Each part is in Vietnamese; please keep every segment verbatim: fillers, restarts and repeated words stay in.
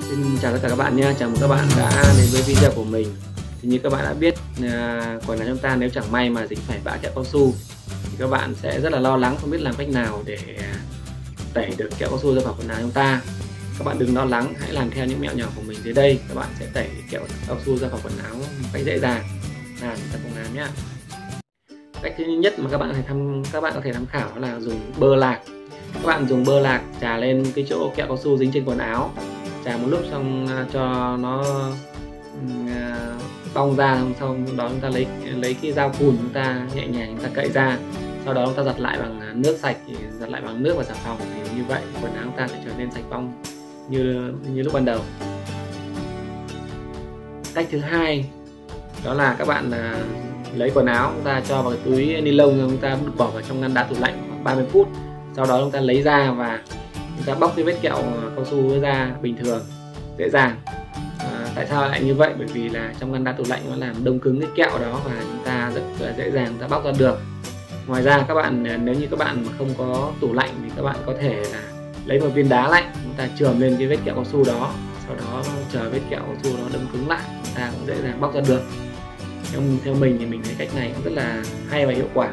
Xin chào tất cả các bạn nhé, chào mừng các bạn đã đến với video của mình. Thì như các bạn đã biết, à, quần áo chúng ta nếu chẳng may mà dính phải bã kẹo cao su thì các bạn sẽ rất là lo lắng, không biết làm cách nào để tẩy được kẹo cao su ra khỏi quần áo chúng ta. Các bạn đừng lo lắng, hãy làm theo những mẹo nhỏ của mình dưới đây, các bạn sẽ tẩy kẹo cao su ra khỏi quần áo một cách dễ dàng. Nào, chúng ta cùng làm nhé. Cách thứ nhất mà các bạn có thể tham các bạn có thể tham khảo là dùng bơ lạc. Các bạn dùng bơ lạc chà lên cái chỗ kẹo cao su dính trên quần áo, chà một lúc xong cho nó bong ra, xong đó chúng ta lấy lấy cái dao cùn, chúng ta nhẹ nhàng chúng ta cậy ra, sau đó chúng ta giặt lại bằng nước sạch, giặt lại bằng nước và xà phòng, thì như vậy quần áo chúng ta sẽ trở nên sạch bong như như lúc ban đầu. Cách thứ hai đó là các bạn lấy quần áo chúng ta cho vào cái túi ni lông, chúng ta bỏ vào trong ngăn đá tủ lạnh khoảng ba mươi phút, sau đó chúng ta lấy ra và chúng ta bóc cái vết kẹo cao su ra bình thường, dễ dàng. À, tại sao lại như vậy? Bởi vì là trong ngăn đá tủ lạnh nó làm đông cứng cái kẹo đó và chúng ta rất là dễ dàng chúng ta bóc ra được. Ngoài ra các bạn, nếu như các bạn mà không có tủ lạnh thì các bạn có thể là lấy một viên đá lạnh, chúng ta chườm lên cái vết kẹo cao su đó, sau đó chờ vết kẹo cao su nó đông cứng lại, chúng ta cũng dễ dàng bóc ra được. Theo, theo mình thì mình thấy cách này cũng rất là hay và hiệu quả.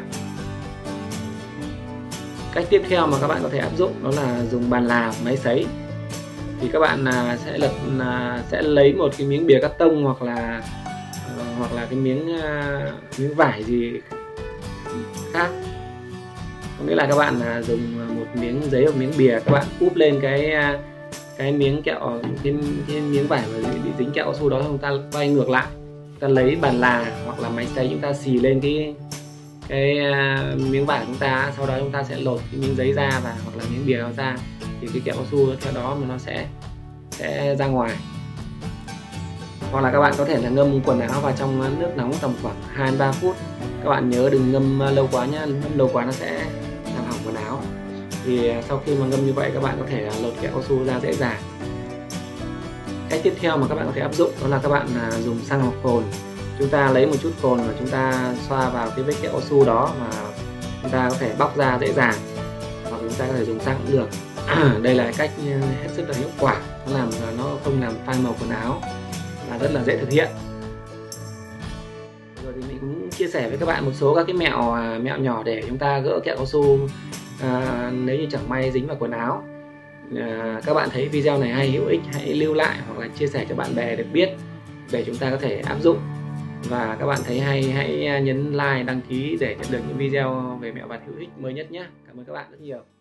Cách tiếp theo mà các bạn có thể áp dụng đó là dùng bàn là máy sấy. Thì các bạn sẽ lật sẽ lấy một cái miếng bìa cắt tông hoặc là hoặc là cái miếng miếng vải gì khác, có nghĩa là các bạn dùng một miếng giấy hoặc miếng bìa, các bạn úp lên cái cái miếng kẹo cái, cái miếng vải mà bị dính kẹo cao su đó, chúng ta quay ngược lại, chúng ta lấy bàn là hoặc là máy sấy, chúng ta xì lên cái cái miếng vải của chúng ta, sau đó chúng ta sẽ lột cái miếng giấy ra và hoặc là miếng bìa nó ra, thì cái kẹo cao su theo đó mà nó sẽ sẽ ra ngoài. Hoặc là các bạn có thể là ngâm quần áo vào trong nước nóng tầm khoảng hai đến ba phút. Các bạn nhớ đừng ngâm lâu quá nhá, ngâm lâu quá nó sẽ làm hỏng quần áo. Thì sau khi mà ngâm như vậy, các bạn có thể lột kẹo cao su ra dễ dàng. Cách tiếp theo mà các bạn có thể áp dụng đó là các bạn dùng xăng hoặc cồn. Chúng ta lấy một chút cồn và chúng ta xoa vào cái vết kẹo cao su đó và chúng ta có thể bóc ra dễ dàng, hoặc chúng ta có thể dùng xăng cũng được. Đây là cách hết sức là hiệu quả, nó làm nó không làm phai màu quần áo và rất là dễ thực hiện. Rồi thì mình cũng chia sẻ với các bạn một số các cái mẹo mẹo nhỏ để chúng ta gỡ kẹo cao su à, nếu như chẳng may dính vào quần áo. À, các bạn thấy video này hay, hữu ích, hãy lưu lại hoặc là chia sẻ cho bạn bè được biết để chúng ta có thể áp dụng. Và các bạn thấy hay, hãy nhấn like, đăng ký để nhận được những video về mẹo vặt hữu ích mới nhất nhé. Cảm ơn các bạn rất nhiều.